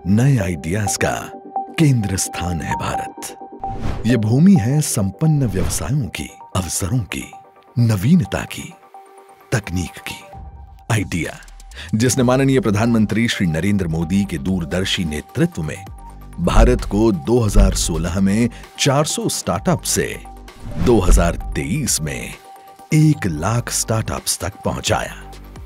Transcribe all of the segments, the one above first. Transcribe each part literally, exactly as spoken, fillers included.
नए आइडियाज का केंद्र स्थान है भारत। ये भूमि है संपन्न व्यवसायों की, अवसरों की, नवीनता की, तकनीक की। आइडिया जिसने माननीय प्रधानमंत्री श्री नरेंद्र मोदी के दूरदर्शी नेतृत्व में भारत को दो हज़ार सोलह में चार सौ स्टार्टअप से दो हज़ार तेईस में एक लाख स्टार्टअप्स तक पहुंचाया।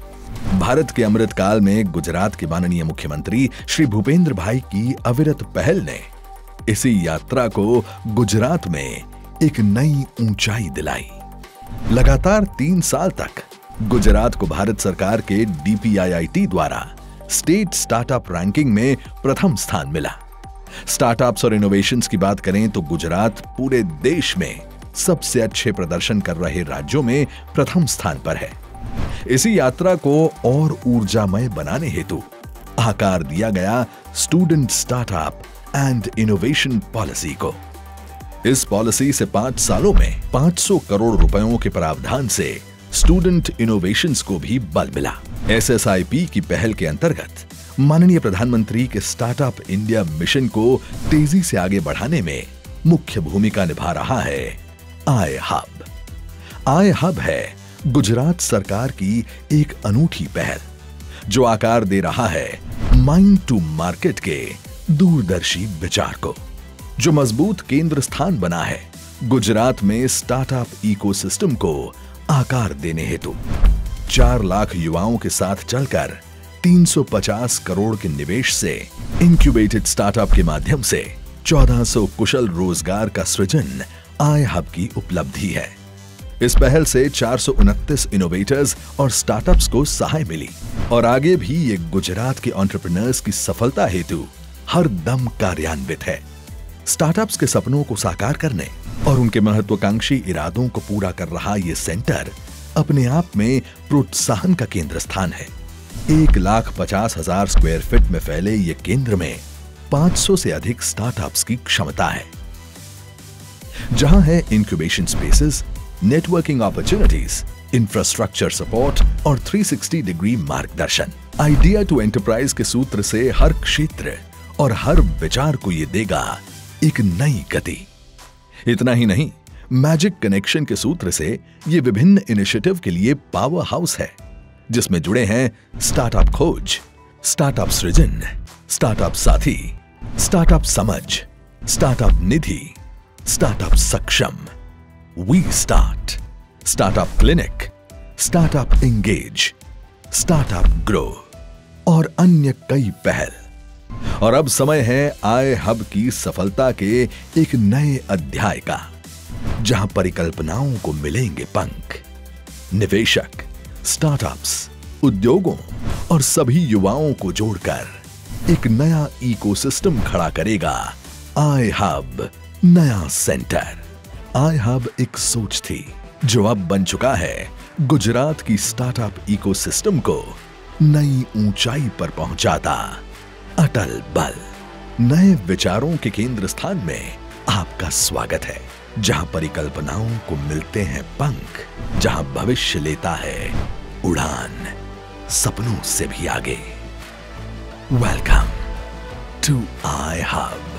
भारत के अमृतकाल में गुजरात के माननीय मुख्यमंत्री श्री भूपेंद्र भाई की अविरत पहल ने इसी यात्रा को गुजरात में एक नई ऊंचाई दिलाई। लगातार तीन साल तक गुजरात को भारत सरकार के D P I I T द्वारा स्टेट स्टार्टअप रैंकिंग में प्रथम स्थान मिला। स्टार्टअप्स और इनोवेशंस की बात करें तो गुजरात पूरे देश में सबसे अच्छे प्रदर्शन कर रहे राज्यों में प्रथम स्थान पर है। इसी यात्रा को और ऊर्जामय बनाने हेतु आकार दिया गया student startup and innovation policy को। इस पॉलिसी से पांच सालों में पांच सौ करोड़ रुपयों के प्रावधान से स्टूडेंट इनोवेशंस को भी बल मिला। एस एस आई पी की पहल के अंतर्गत माननीय प्रधानमंत्री के स्टार्टअप इंडिया मिशन को तेजी से आगे बढ़ाने में मुख्य भूमिका निभा रहा है आई हब। आई हब है गुजरात सरकार की एक अनूठी पहल जो आकार दे रहा है माइंड टू मार्केट के दूरदर्शी विचार को, जो मजबूत केंद्र स्थान बना है गुजरात में स्टार्टअप इकोसिस्टम को आकार देने हेतु। चार लाख युवाओं के साथ चलकर तीन सौ पचास करोड़ के निवेश से इंक्यूबेटेड स्टार्टअप के माध्यम से चौदह सौ कुशल रोजगार का सृजन आई हब की उपलब्धि है। इस पहल से चार सौ उनतीस इनोवेटर्स और स्टार्टअप्स को सहाय मिली और आगे भी ये गुजरात के एंटरप्रेन्योर्स की सफलता हेतु हर दम कार्यान्वित है। स्टार्टअप्स के सपनों को साकार करने और उनके महत्वाकांक्षी इरादों को पूरा कर रहा ये सेंटर अपने आप में प्रोत्साहन का केंद्र स्थान है। एक लाख पचास हजार स्क्वायर फीट में फैले ये केंद्र में पांच सौ से अधिक स्टार्टअप्स की क्षमता है, जहां है incubation spaces, networking opportunities, infrastructure support और तीन सौ साठ डिग्री मार्गदर्शन। आइडिया टू एंटरप्राइज के सूत्र से हर क्षेत्र और हर विचार को ये देगा एक नई गति। इतना ही नहीं, मैजिक कनेक्शन के सूत्र से ये विभिन्न इनिशिएटिव के लिए पावर हाउस है, जिसमें जुड़े हैं स्टार्टअप खोज, स्टार्टअप सृजन, startup Saathi, startup Samajh, startup Nidhi, startup Saksham, V start, startup clinic, startup engage, startup grow और अन्य कई पहल। और अब समय है आई हब की सफलता के एक नए अध्याय का, जहां परिकल्पनाओं को मिलेंगे पंख। निवेशक, स्टार्टअप्स, उद्योगों और सभी युवाओं को जोड़कर एक नया इकोसिस्टम खड़ा करेगा आई हब नया सेंटर। आई हब एक सोच थी जो अब बन चुका है गुजरात की स्टार्टअप इकोसिस्टम को नई ऊंचाई पर पहुंचाता अटल बल। नए विचारों के केंद्र स्थान में आपका स्वागत है, जहां परिकल्पनाओं को मिलते हैं पंख, जहां भविष्य लेता है उड़ान सपनों से भी आगे। Welcome to I hub.